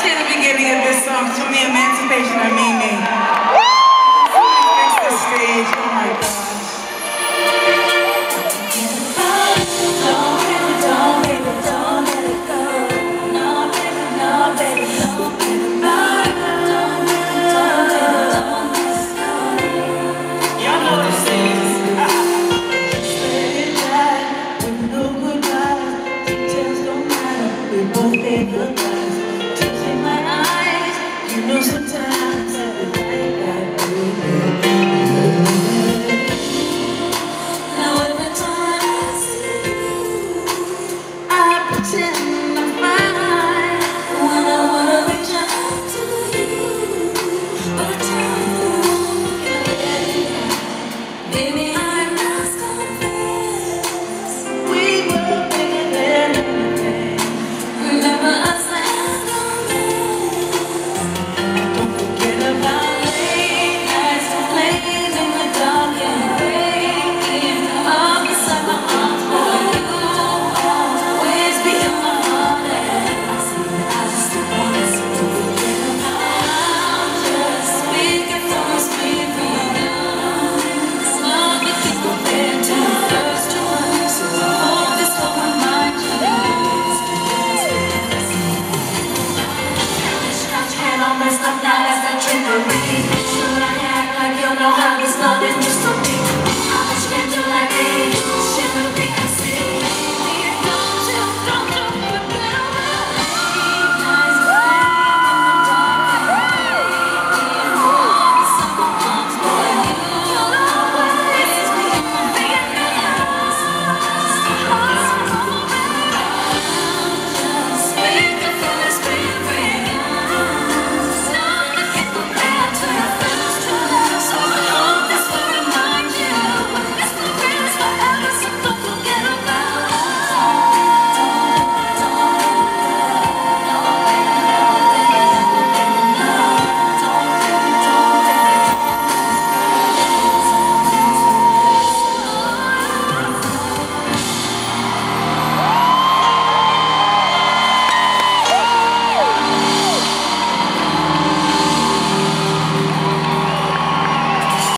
say the beginning of this song, to me, Emancipation of Mimi. Fix the stage, oh my gosh. Y'all know this is. We both take goodbyes. Tears in my eyes, you know sometimes